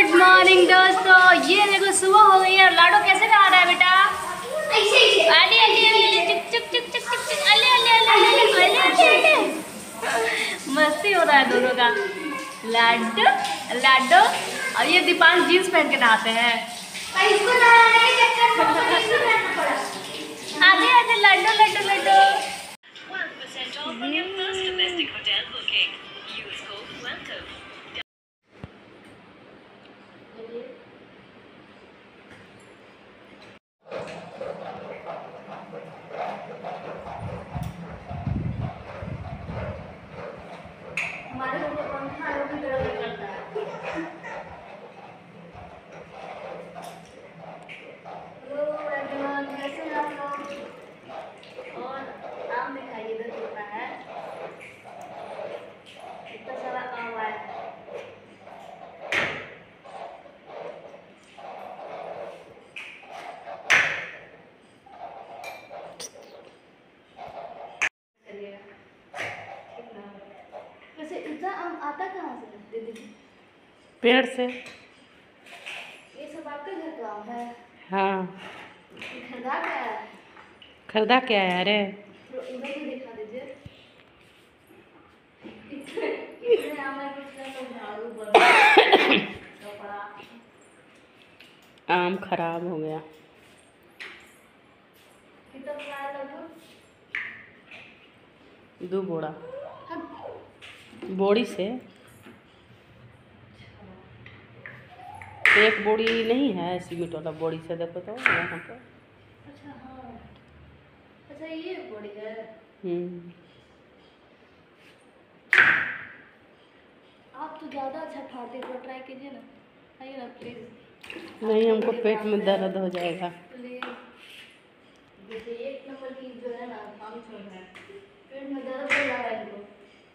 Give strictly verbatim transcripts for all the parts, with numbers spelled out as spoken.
Good morning दोस्तों। ये देखो सुबह हो गई है। लाडो कैसे नहा रहा है बेटा? अली अली अली चुक चुक चुक चुक चुक चुक अली अली अली अली अली अली मस्ती हो रहा है दोनों का। लाडो लाडो और ये दीपांश जीन्स पहन के नहाते हैं। आते आते लाडो लाडो लाडो। हमारे घर में पंखा है, वो भी गर्म करता है। हेलो एवरीवन, कैसे हैं आप लोग? और आम दिखाइए इधर कितना है, इतना सारा आम आया है। वैसे इतना आम आता कहाँ से दीदी? पेड़ से। ये सब आपके घर का आम है? हाँ। खरीदा क्या है? खरीदा क्या है? अरे इधर भी दिखा दीजिए। इतने आम है कि तो झाड़ू बड़ा पड़ा। आम खराब हो गया। कितना खाया लगभग? दो बोड़ा बोड़ी से। एक बोड़ी नहीं है सीमेंट वाला, बोड़ी से देखो तो यहाँ पर। अच्छा हाँ, अच्छा ये बोड़ी है। हम्म। आप तो ज़्यादा अच्छा फाड़ते हो, ट्राई कीजिए ना। आइए ना प्लीज़। नहीं, हमको पेट में दर्द हो जाएगा। प्लीज़ देखिए, एक नंबर की जो है ना काम छोड़ रहा है, पेट में दर्द हो रहा है इनको।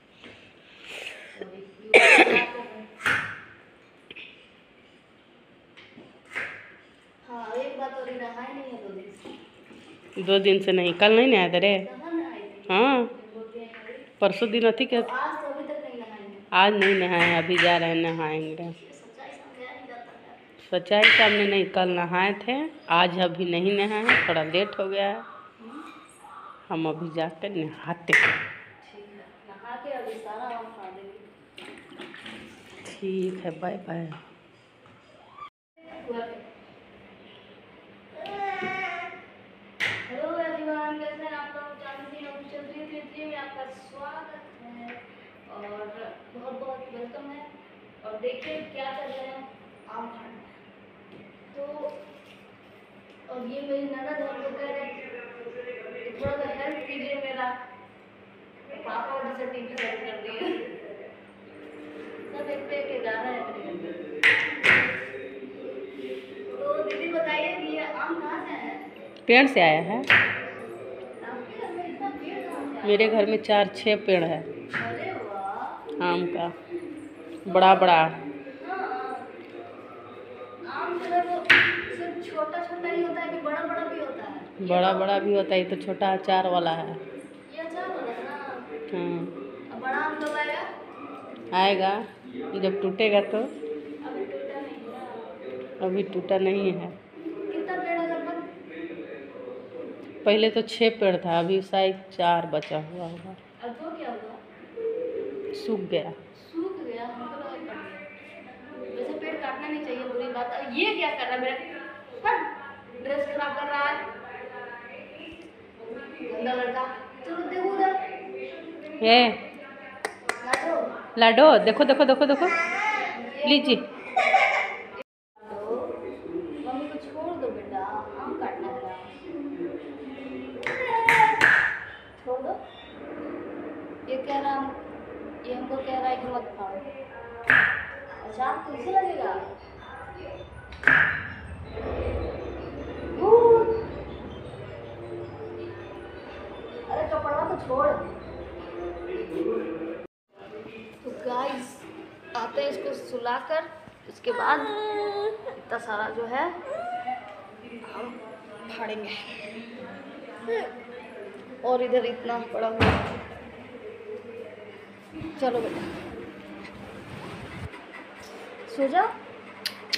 हाँ, एक बात और, नहाए नहीं है दो दिन से। दो दिन से नहीं, कल नहीं नहाए थे रे। कहाँ नहाए थे? हाँ, परसों दिन अथी क्या? आज तो अभी तक नहीं नहाए हैं। आज नहीं नहाए, अभी जा रहे हैं नहाएंगे। सच्चाई समझाया नहीं जाता है। सच्चाई सामने नहीं, कल नहाए थे, आज अभी नहीं नहाए, थोड़ा लेट हो गया है। हम अभी जाकर नहाते हैं। ठीक है, नहा के अभी सारा आम खा देंगे। ठीक है, बाय बाय। हेलो एवरीवन, कैसे हैं आप लोग? जानती ऑफिशियल थ्री थ्री थ्री में आपका स्वागत है और बहुत बहुत वेलकम है। और देखिए क्या कर रहे हैं, आम खाना। तो और ये मेरी ननद हमको कह रहे हैं थोड़ा सा हेल्प कीजिए मेरा। पापा और जैसे टीवी चालू कर दिए, सब एक पे एक जा रहे हैं मेरे घर में। तो दीदी बताइए कि ये आम कहाँ से है? पेड़ से आया है। आपके घर में इतना पेड़ कहाँ से आया? मेरे घर में चार छः पेड़ है अरे वाह, आम का, बड़ा बड़ा। हाँ, आम जो है वो सिर्फ छोटा छोटा ही होता है कि बड़ा बड़ा भी होता है? बड़ा बड़ा भी होता है, ये तो छोटा अचार वाला है। ये अचार वाला है ना? हाँ, अब बड़ा आम कब आएगा? आएगा जब टूटेगा तो। अभी टूटा नहीं है। अभी टूटा नहीं है। कितना पेड़ है लगभग? पहले तो छः पेड़ था, अभी शायद चार बचा हुआ होगा। अब तो क्या हुआ? सूख गया। सूख गया? हमको लगा कट गया। वैसे पेड़ काटना नहीं चाहिए, बुरी बात है। ये क्या कर रहा है मेरा? हट, ड्रेस खराब कर रहा है गंदा लड़का। चलो देखो उधर। ए लाडो, लाडो, देखो देखो देखो देखो, लीजिए। हेलो, मम्मी को छोड़ दो बेटा, आम काटना है ना। छोड़ दो। ये कह रहा, ये हमको कह रहा है कि मत खाओ। अच्छा, आपको कैसे लगेगा? अरे कपड़ा तो छोड़। तो गाइस, आते हैं इसको सुलाकर, इसके बाद इतना सारा जो है हम फाड़ेंगे। और इधर इतना पड़ा हुआ है। चलो बेटा सो जाओ।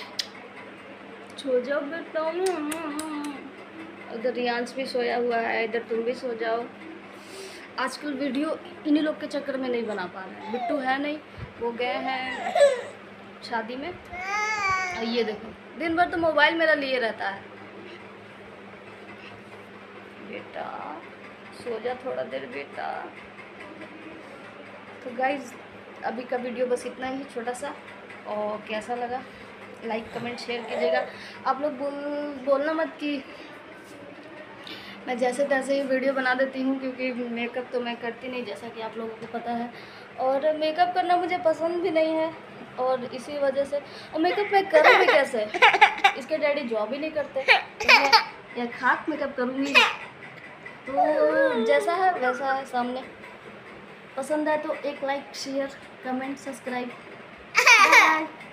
सो जाओ बेटा। इधर रियांश भी सोया हुआ है, इधर तुम भी सो जाओ। आजकल वीडियो इन्हीं लोग के चक्कर में नहीं बना पा रहे हैं। बिट्टू है नहीं, वो गए हैं शादी में। और ये देखो दिन भर तो मोबाइल मेरा लिए रहता है। बेटा सो जा थोड़ा देर बेटा। तो गाइज अभी का वीडियो बस इतना ही छोटा सा, और कैसा लगा लाइक कमेंट शेयर कीजिएगा। आप लोग बोल बोलना मत कि मैं जैसे तैसे ही वीडियो बना देती हूँ, क्योंकि मेकअप तो मैं करती नहीं, जैसा कि आप लोगों को पता है। और मेकअप करना मुझे पसंद भी नहीं है, और इसी वजह से और मेकअप मैं करूँ भी कैसे, इसके डैडी जॉब ही नहीं करते, तो मैं या खाक मेकअप करूँगी। तो जैसा है वैसा है सामने। पसंद है तो एक like share comment subscribe. Bye.